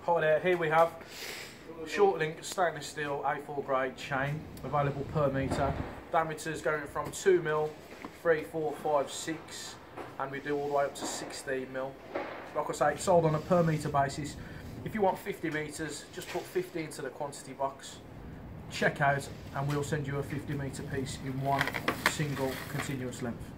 Hi there, here we have short link stainless steel A4 grade chain available per metre. Diameters going from 2mm, 3, 4, 5, 6, and we do all the way up to 16mm. Like I say, it's sold on a per metre basis. If you want 50 metres, just put 50 into the quantity box, check out, and we'll send you a 50 metre piece in one single continuous length.